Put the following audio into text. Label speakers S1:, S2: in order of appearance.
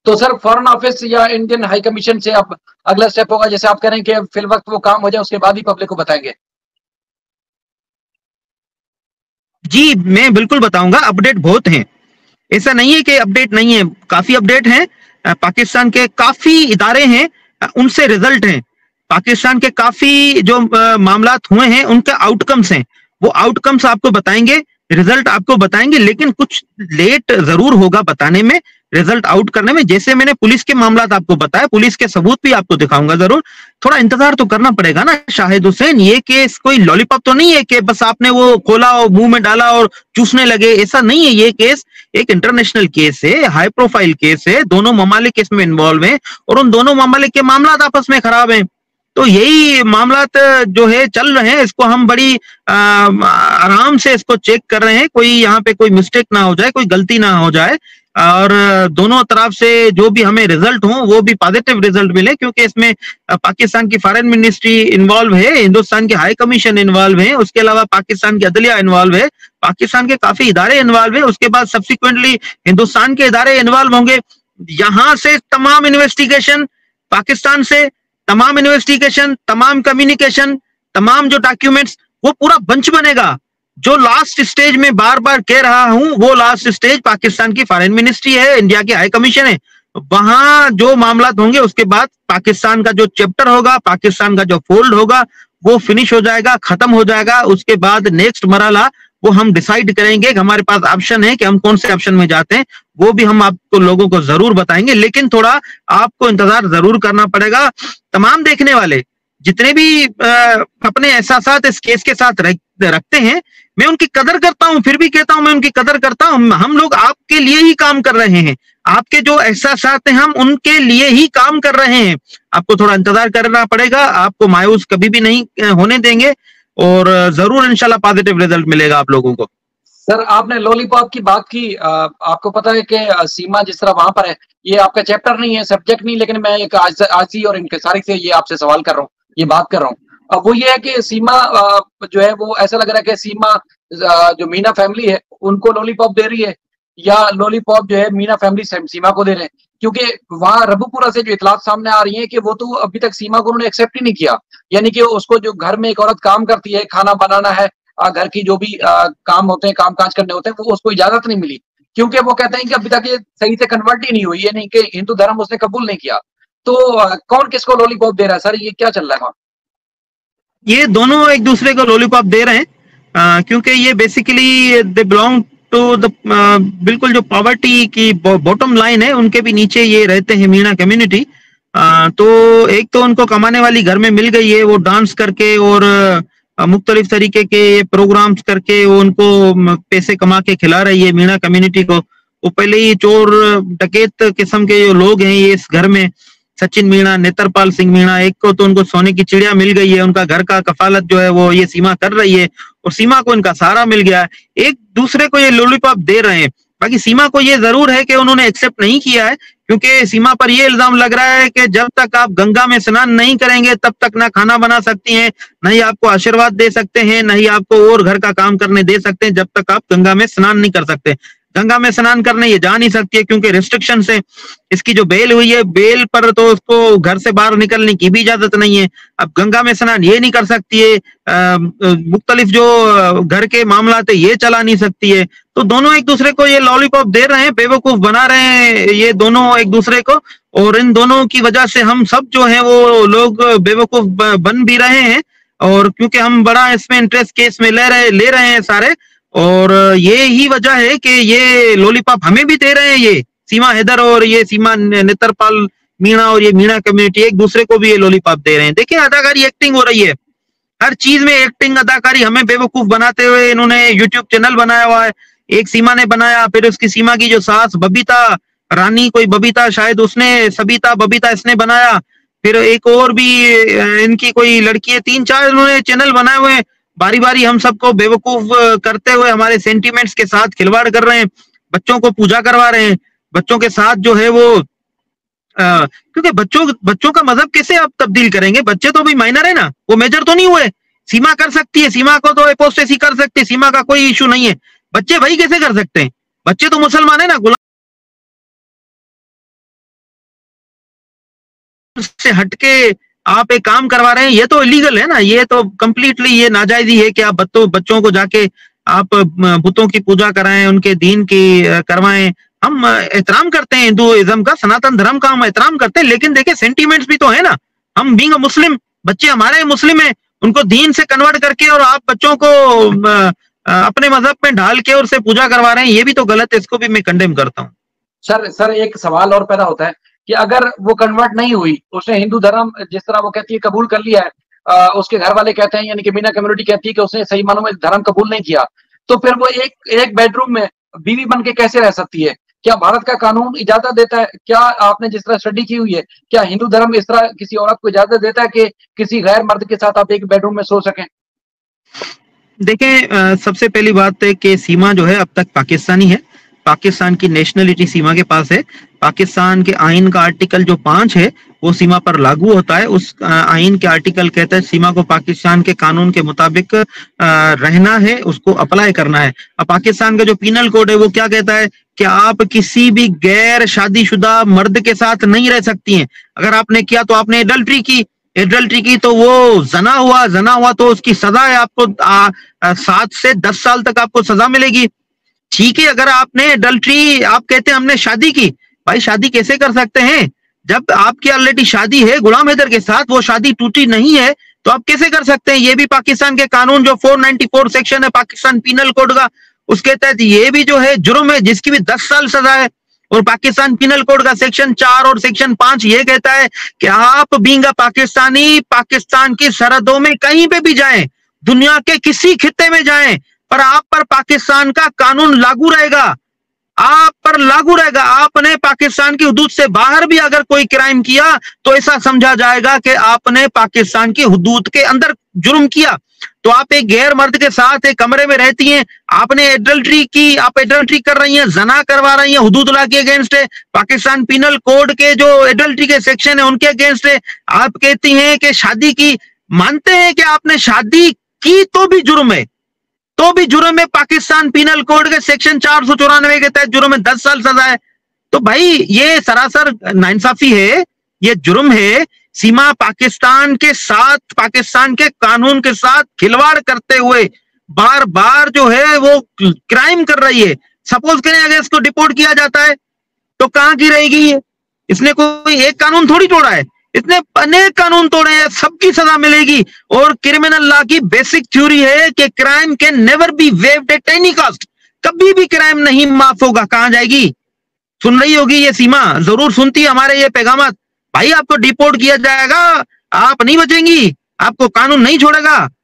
S1: तो sir foreign office या Indian high commission से आप अगला स्टेप होगा, जैसे आप कह रहे हैं कि फिल वक्त वो काम हो जाए उसके बाद ही पब्लिक को बताएंगे?
S2: जी मैं बिल्कुल बताऊंगा, अपडेट बहुत हैं, ऐसा नहीं है कि अपडेट नहीं है, काफी अपडेट हैं। पाकिस्तान के काफी इदारे हैं, उनसे रिजल्ट हैं, पाकिस्तान के काफी जो मामलात हुए हैं उनके आउटकम्स हैं, वो आउटकम्स आपको बताएंगे, रिजल्ट आपको बताएंगे, लेकिन कुछ लेट जरूर होगा बताने में, रिजल्ट आउट करने में। जैसे मैंने पुलिस के मामलात आपको बताया, पुलिस के सबूत भी आपको दिखाऊंगा जरूर, थोड़ा इंतजार तो करना पड़ेगा ना शाहिद हुसैन। ये केस कोई लॉलीपॉप तो नहीं है कि बस आपने वो खोला और मुंह में डाला और चूसने लगे, ऐसा नहीं है। ये केस एक इंटरनेशनल केस है, हाई प्रोफाइल केस है, दोनों ममालिक इसमें इन्वॉल्व हैं और उन दोनों ममालिक के मामलात आपस में खराब हैं। तो यही मामलात जो है चल रहे हैं, इसको हम बड़ी आराम से इसको चेक कर रहे हैं, कोई यहाँ पे कोई मिस्टेक ना हो जाए, कोई गलती ना हो जाए, और दोनों तरफ से जो भी हमें रिजल्ट हो वो भी पॉजिटिव रिजल्ट मिले, क्योंकि इसमें पाकिस्तान की फॉरेन मिनिस्ट्री इन्वॉल्व है, हिंदुस्तान की हाई कमीशन इन्वॉल्व है, उसके अलावा पाकिस्तान की अदलिया इन्वॉल्व है, पाकिस्तान के काफी इदारे इन्वॉल्व है, उसके बाद सब्सिक्वेंटली हिंदुस्तान के इदारे इन्वॉल्व होंगे। यहां से तमाम इन्वेस्टिगेशन, पाकिस्तान से तमाम इन्वेस्टिगेशन, तमाम कम्युनिकेशन, तमाम जो डॉक्यूमेंट्स, वो पूरा बंच बनेगा। जो लास्ट स्टेज में बार बार कह रहा हूं, वो लास्ट स्टेज पाकिस्तान की फॉरेन मिनिस्ट्री है, इंडिया की हाई कमीशन है, वहां जो मामला होंगे उसके बाद पाकिस्तान का जो चैप्टर होगा, पाकिस्तान का जो फोल्ड होगा, वो फिनिश हो जाएगा, खत्म हो जाएगा। उसके बाद नेक्स्ट मरहला वो हम डिसाइड करेंगे, हमारे पास ऑप्शन है कि हम कौन से ऑप्शन में जाते हैं, वो भी हम आपको लोगों को जरूर बताएंगे, लेकिन थोड़ा आपको इंतजार जरूर करना पड़ेगा। तमाम देखने वाले जितने भी अपने एहसासात इस केस के साथ रखते हैं, मैं उनकी कदर करता हूं, फिर भी कहता हूं मैं उनकी कदर करता हूं। हम लोग आपके लिए ही काम कर रहे हैं, आपके जो एहसासात हैं हम उनके लिए ही काम कर रहे हैं। आपको थोड़ा इंतजार करना पड़ेगा, आपको मायूस कभी भी नहीं होने देंगे, और जरूर इंशाल्लाह पॉजिटिव रिजल्ट मिलेगा आप लोगों को।
S1: सर आपने लॉलीपॉप की बात की, आपको पता है कि सीमा जिस तरह वहां पर है, ये आपका चैप्टर नहीं है, सब्जेक्ट नहीं, लेकिन मैं एक आजी और इंकसारी से ये आपसे सवाल कर रहा हूँ, ये बात कर रहा हूँ। अब वो ये है कि सीमा जो है वो ऐसा लग रहा है कि सीमा जो मीना फैमिली है उनको लॉलीपॉप दे रही है, या लॉलीपॉप जो है मीना फैमिली सीमा को दे रहे हैं, क्योंकि वहां रबूपुरा से जो इतलात सामने आ रही है कि वो तो अभी तक सीमा को उन्होंने एक्सेप्ट ही नहीं किया, यानी कि उसको जो घर में एक औरत काम करती है, खाना बनाना है, घर की जो भी काम होते हैं, काम काज करने होते हैं, वो उसको इजाजत नहीं मिली, क्योंकि वो कहते हैं कि अभी तक ये सही से कन्वर्ट ही नहीं हुई है, नहीं कि हिंदू धर्म उसने कबूल नहीं किया। तो कौन किसको लॉलीपॉप दे रहा है सर, ये क्या चल रहा है वहां?
S2: ये दोनों एक दूसरे को लॉलीपॉप दे रहे हैं, क्योंकि ये basically they belong to the बिल्कुल जो पॉवर्टी की बॉटम लाइन है, उनके भी नीचे ये रहते हैं मीणा कम्युनिटी। तो एक तो उनको कमाने वाली घर में मिल गई है, वो डांस करके और मुख्तलिफ तरीके के प्रोग्राम्स करके वो उनको पैसे कमा के खिला रही है मीणा कम्युनिटी को। वो पहले ही चोर डकैत किस्म के जो लोग हैं ये इस घर में, सचिन मीणा, नेत्रपाल सिंह मीणा, एक को तो उनको सोने की चिड़िया मिल गई है, उनका घर का कफालत जो है वो ये सीमा कर रही है, और सीमा को इनका सहारा मिल गया है। एक दूसरे को ये लॉलीपॉप दे रहे हैं। बाकी सीमा को ये जरूर है कि उन्होंने एक्सेप्ट नहीं किया है, क्योंकि सीमा पर ये इल्जाम लग रहा है कि जब तक आप गंगा में स्नान नहीं करेंगे तब तक ना खाना बना सकती हैं, न ही आपको आशीर्वाद दे सकते हैं, न ही आपको और घर का काम करने दे सकते हैं, जब तक आप गंगा में स्नान नहीं कर सकते। गंगा में स्नान करने ये जा नहीं सकती है क्योंकि रिस्ट्रिक्शन है। इसकी जो बेल हुई है, बेल पर तो उसको घर से बाहर निकलने की भी इजाजत नहीं है। अब गंगा में स्नान ये नहीं कर सकती है, मुख्तलिफ जो घर के मामला थे ये चला नहीं सकती है। तो दोनों एक दूसरे को ये लॉलीपॉप दे रहे हैं, बेवकूफ बना रहे हैं ये दोनों एक दूसरे को, और इन दोनों की वजह से हम सब जो है वो लोग बेवकूफ बन भी रहे हैं, और क्योंकि हम बड़ा इसमें इंटरेस्ट केस में ले रहे हैं सारे, और ये ही वजह है कि ये लॉलीपॉप हमें भी दे रहे हैं, ये सीमा हैदर और ये सीमा नेत्रपाल मीणा और ये मीणा कम्युनिटी एक दूसरे को भी ये लॉलीपॉप दे रहे हैं। देखिए अदाकारी एक्टिंग हो रही है, हर चीज में एक्टिंग, अदाकारी, हमें बेवकूफ बनाते हुए इन्होंने यूट्यूब चैनल बनाया हुआ है। एक सीमा ने बनाया, फिर उसकी सीमा की जो सास बबीता रानी, कोई बबीता शायद, उसने सबिता बबीता इसने बनाया, फिर एक और भी इनकी कोई लड़की है, 3-4 इन्होंने चैनल बनाए हुए हैं। बारी बारी हम सबको बेवकूफ करते हुए हमारे सेंटिमेंट्स के साथ खिलवाड़ कर रहे हैं, बच्चों को पूजा करवा रहे हैं, बच्चों के साथ जो है वो क्योंकि बच्चों का मजहब कैसे आप तब्दील करेंगे? बच्चे तो भी माइनर है ना, वो मेजर तो नहीं हुए। सीमा कर सकती है, सीमा को तो एपोस्टेसी कर सकती है, सीमा का कोई इशू नहीं है। बच्चे भाई कैसे कर सकते हैं? बच्चे तो मुसलमान है ना, سے ہٹ کے آپ ایک کام کروا رہے ہیں, یہ تو الیگل ہے نا, یہ تو کمپلیٹلی یہ ناجائز ہی ہے کہ آپ بچوں کو جا کے آپ بتوں کی پوجا کرائیں, ان کے دین کی کروائیں. ہم احترام کرتے ہیں ہندوازم کا, سناتن دھرم کا ہم احترام کرتے ہیں, لیکن دیکھیں سینٹیمنٹس بھی تو ہے نا. ہم بینگ اے مسلم, بچے ہمارے مسلم ہیں, ان کو دین سے کنورٹ کر کے اور آپ بچوں کو اپنے مذہب میں ڈال کے اور سے پوجا کروا رہے ہیں, یہ بھی تو غلط ہے, اس کو بھی میں کنڈیم کرتا ہوں.
S1: سر ایک سوال اور پیدا ہوتا ہے کہ اگر وہ کنورٹ نہیں ہوئی, اس نے ہندو دھرم جس طرح وہ کہتی ہے قبول کر لیا ہے, اس کے گھر والے کہتے ہیں یعنی کہ مینا کمیونٹی کہتی ہے کہ اس نے صحیح معنوں میں دھرم قبول نہیں کیا, تو پھر وہ ایک بیڈ روم میں بیوی بن کے کیسے رہ سکتی ہے؟ کیا بھارت کا قانون اجازت دیتا ہے؟ کیا آپ نے جس طرح اسٹڈی کی ہوئی ہے, کیا ہندو دھرم اس طرح کسی عورت کو اجازت دیتا ہے کہ کسی غیر مرد کے ساتھ آپ ایک بیڈ روم میں سو سکیں؟
S2: دیکھیں سب سے پہلی بات ہے کہ سیما جو ہے اب تک پاکستانی ہے, پاکستان کی نیشنلٹی سیما کے پاس ہے. پاکستان کے آئین کا آرٹیکل جو 5 ہے وہ سیما پر لاگو ہوتا ہے. اس آئین کے آرٹیکل کہتا ہے سیما کو پاکستان کے قانون کے مطابق رہنا ہے, اس کو اپلائی کرنا ہے. اب پاکستان کا جو پینل کوڈ ہے وہ کیا کہتا ہے کہ آپ کسی بھی غیر شادی شدہ مرد کے ساتھ نہیں رہ سکتی ہیں. اگر آپ نے کیا تو آپ نے ایڈلٹری کی تو وہ زنا ہوا تو اس کی سزا ہے, آپ کو 7 سے 10 سال تک آپ کو سزا ملے گی. ٹھیک ہے, اگر آپ نے ایڈلٹری, آپ کہتے ہیں ہم نے شادی کی, بھائی شادی کیسے کر سکتے ہیں جب آپ کی آلریڈی شادی ہے غلام حیدر کے ساتھ, وہ شادی ٹوٹی نہیں ہے تو آپ کیسے کر سکتے ہیں؟ یہ بھی پاکستان کے قانون جو 494 سیکشن ہے پاکستان پینل کوڈ کا, اس کے تحت یہ بھی جو ہے جرم ہے جس کی بھی 10 سال سزا ہے. اور پاکستان پینل کوڈ کا سیکشن 4 اور سیکشن 5 یہ کہتا ہے کہ آپ بینگ پاکستانی پاکستان کی سرحدوں میں کہیں پہ بھی جائیں, دنیا کے کسی خطے میں جائیں, پر آپ پر پاکستان کا قانون لاگو رہے گا, آپ پر لاگو رہے گا. آپ نے پاکستان کی حدود سے باہر بھی اگر کوئی کرائم کیا تو ایسا سمجھا جائے گا کہ آپ نے پاکستان کی حدود کے اندر جرم کیا. تو آپ ایک غیر مرد کے ساتھ ایک کمرے میں رہتی ہیں, آپ نے ایڈلٹری کی, آپ ایڈلٹری کر رہی ہیں, زنا کروا رہی ہیں, حدود اللہ کے اگینسٹ ہے, پاکستان پینل کوڈ کے جو ایڈلٹری کے سیکشن ہے ان کے اگینسٹ ہے. آپ کہتی ہیں کہ شادی کی, مانتے ہیں کہ آپ نے شادی کی تو بھی جرم ہے, پاکستان پینل کوڈ کے سیکشن 494 کے تحت جرم ہے, 10 سال سزا ہے. تو بھائی یہ سراسر ناانصافی ہے, یہ جرم ہے. سیما پاکستان کے ساتھ, پاکستان کے قانون کے ساتھ کھلواڑ کرتے ہوئے بار بار جو ہے وہ کرائم کر رہی ہے. سپوز کریں اگر اس کو ڈپورٹ کیا جاتا ہے تو کہاں کی رہے گی؟ اس نے کوئی ایک قانون تھوڑی توڑا ہے, اس نے انیک قانون توڑے ہیں, سب کی سزا ملے گی. اور کرمنل لا کی بیسک تھیوری ہے کہ crime can never be viewed at any cost, کبھی بھی کرائم نہیں معاف ہوگا. کہاں جائے گی؟ سن رہی ہوگی یہ سیما, ضرور سنتی ہمارے یہ پیغامات. بھائی آپ کو ڈیپورٹ کیا جائے گا, آپ نہیں بچیں گی, آپ کو قانون نہیں چھوڑے گا.